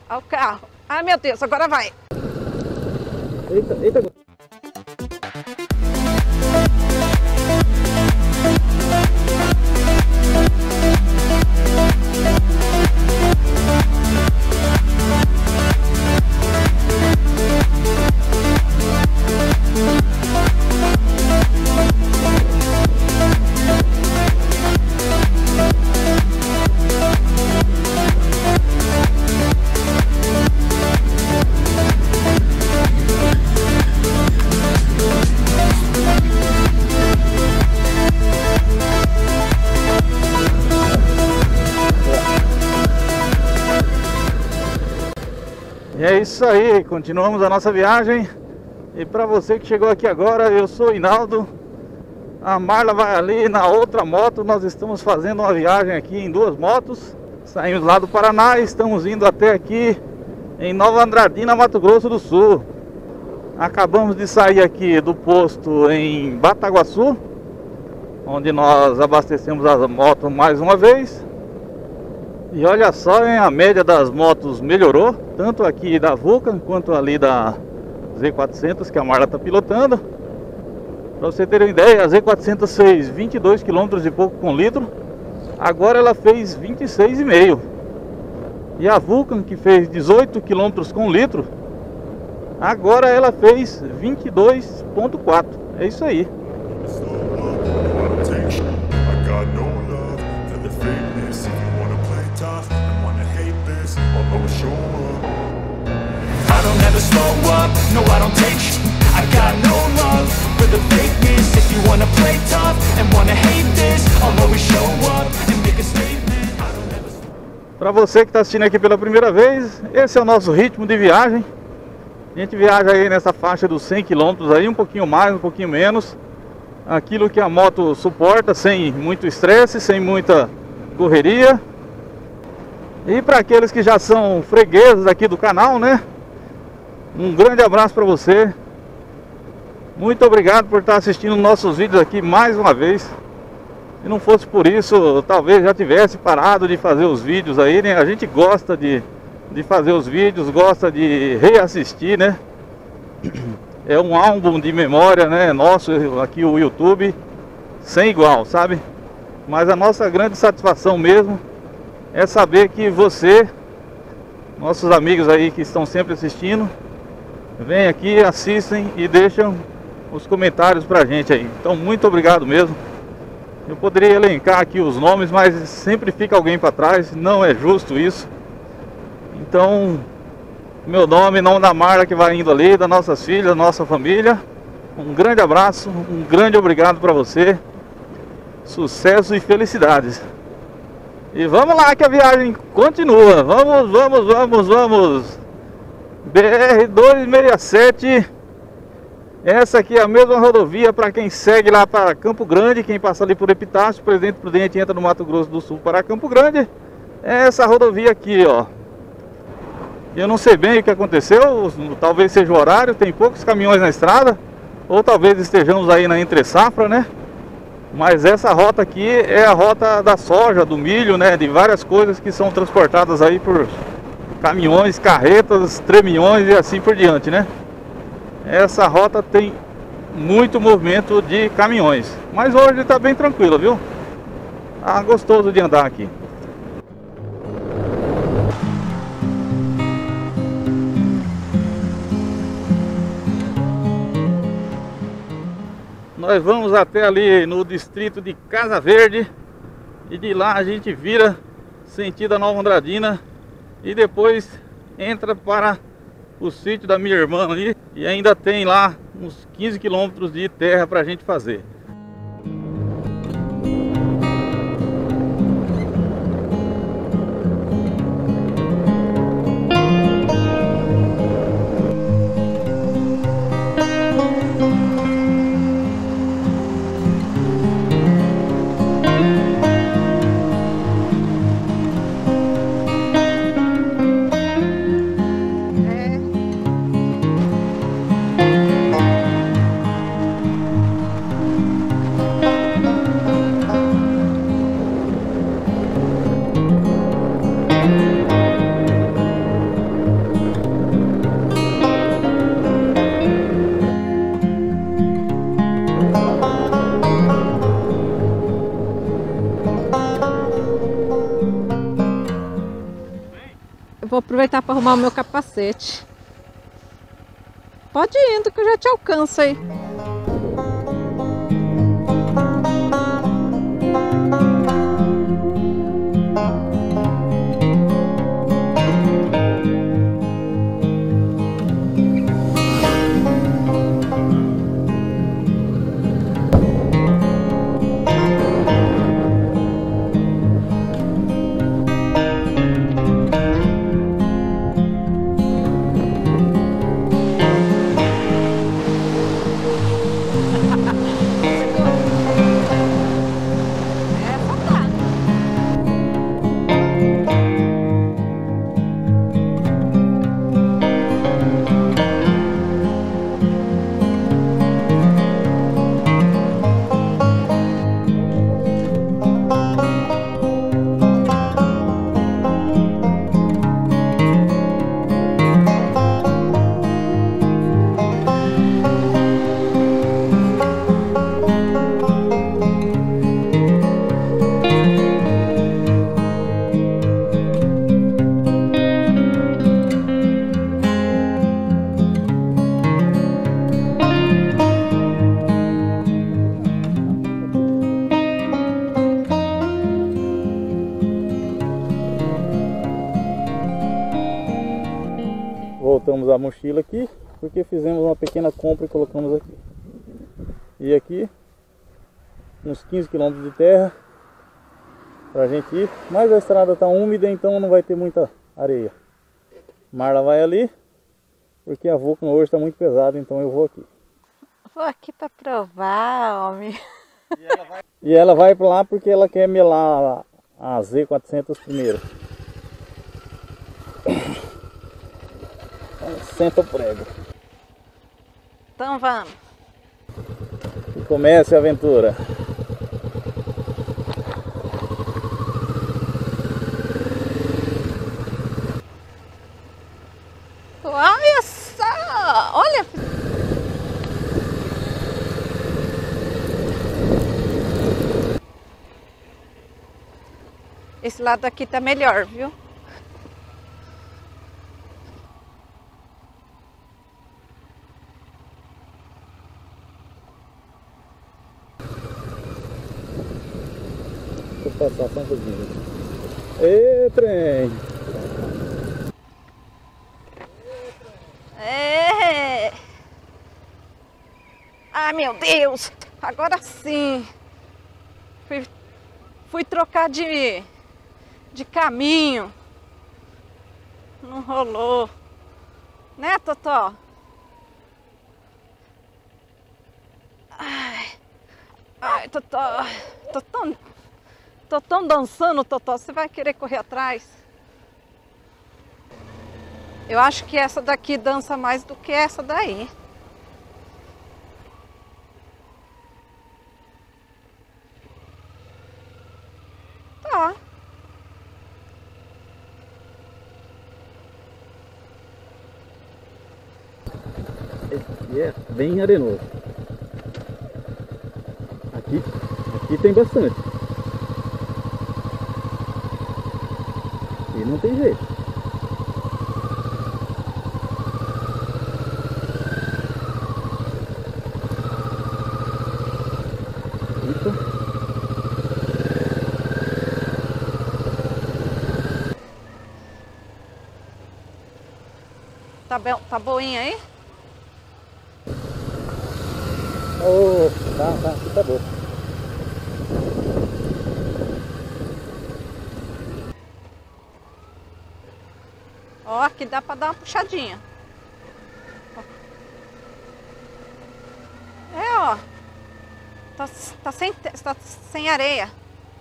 Olha o carro. Ai, meu Deus, agora vai. Eita, eita. E é isso aí, continuamos a nossa viagem. E para você que chegou aqui agora, eu sou o Hinaldo. A Marla vai ali na outra moto. Nós estamos fazendo uma viagem aqui em duas motos. Saímos lá do Paraná e estamos indo até aqui em Nova Andradina, Mato Grosso do Sul. Acabamos de sair aqui do posto em Bataguaçu, onde nós abastecemos as motos mais uma vez. E olha só, hein, a média das motos melhorou, tanto aqui da Vulcan quanto ali da Z400 que a Marla está pilotando. Para você ter uma ideia, a Z400 fez 22 km e pouco com litro, agora ela fez 26,5. E a Vulcan, que fez 18 km com litro, agora ela fez 22,4. É isso aí. I don't ever slow up, no I don't take sh**. I got no love for the fakeness. If you wanna play tough and wanna hate this, I'll always show up and make a statement. I don't ever... Para você que está assistindo aqui pela primeira vez, esse é o nosso ritmo de viagem. A gente viaja aí nessa faixa dos 100 km aí, um pouquinho mais, um pouquinho menos. Aquilo que a moto suporta, sem muito estresse, sem muita correria. E para aqueles que já são fregueses aqui do canal, né? Um grande abraço para você. Muito obrigado por estar assistindo nossos vídeos aqui mais uma vez. Se não fosse por isso, talvez já tivesse parado de fazer os vídeos aí, né? A gente gosta de fazer os vídeos, gosta de reassistir, né? É um álbum de memória, né? Nosso aqui, o YouTube, sem igual, sabe? Mas a nossa grande satisfação mesmo é saber que você, nossos amigos aí que estão sempre assistindo, vêm aqui, assistem e deixam os comentários pra gente aí. Então muito obrigado mesmo. Eu poderia elencar aqui os nomes, mas sempre fica alguém para trás, não é justo isso. Então, meu nome, nome da Marla que vai indo ali, das nossas filhas, da nossa família, um grande abraço, um grande obrigado para você. Sucesso e felicidades. E vamos lá que a viagem continua. Vamos, vamos, vamos, vamos. BR-267. Essa aqui é a mesma rodovia para quem segue lá para Campo Grande. Quem passa ali por Epitácio, Presidente Prudente, entra no Mato Grosso do Sul para Campo Grande. É essa rodovia aqui, ó. Eu não sei bem o que aconteceu. Talvez seja o horário, tem poucos caminhões na estrada. Ou talvez estejamos aí na entre safra, né? Mas essa rota aqui é a rota da soja, do milho, né? De várias coisas que são transportadas aí por caminhões, carretas, tremiões e assim por diante, né? Essa rota tem muito movimento de caminhões. Mas hoje está bem tranquilo, viu? Ah, gostoso de andar aqui. Nós vamos até ali no distrito de Casa Verde. E de lá a gente vira sentido a Nova Andradina. E depois entra para o sítio da minha irmã ali. E ainda tem lá uns 15 quilômetros de terra para a gente fazer. Eu vou aproveitar para arrumar o meu capacete. Pode ir indo que eu já te alcanço aí. Voltamos a mochila aqui, porque fizemos uma pequena compra e colocamos aqui. E aqui, uns 15 km de terra pra gente ir, mas a estrada tá úmida, então não vai ter muita areia. Marla vai ali, porque a Vulcan hoje tá muito pesada, então eu vou aqui. Vou aqui pra provar, homem. E ela vai pra lá porque ela quer melar a Z400 primeiro. Senta o prego. Então vamos. E comece a aventura. Olha só! Olha! Esse lado aqui tá melhor, viu? Vou passar só um pouquinho. Ê, trem! É. Ah, meu Deus! Agora sim! Fui trocar de caminho. Não rolou. Né, Totó? Ai, Totó. Tô tão dançando, Totó. Você vai querer correr atrás? Eu acho que essa daqui dança mais do que essa daí. Tá. Esse é bem arenoso. Aqui tem bastante. E não tem jeito. Isso. Tá boinha aí? Oh, tá, aqui tá bom. Ó, aqui dá pra dar uma puxadinha. É, ó. Tá sem areia.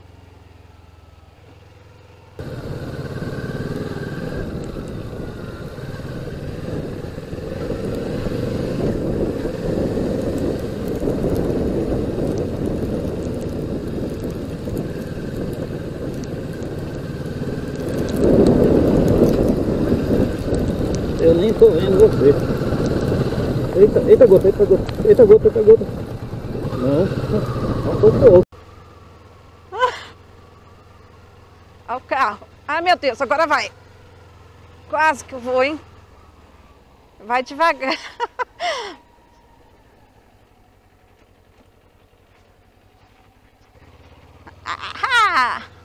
Eu nem tô vendo você. Eita gota. Não tô pouco. Olha o carro. Ai, meu Deus, agora vai. Quase que eu vou, hein? Vai devagar. Ah!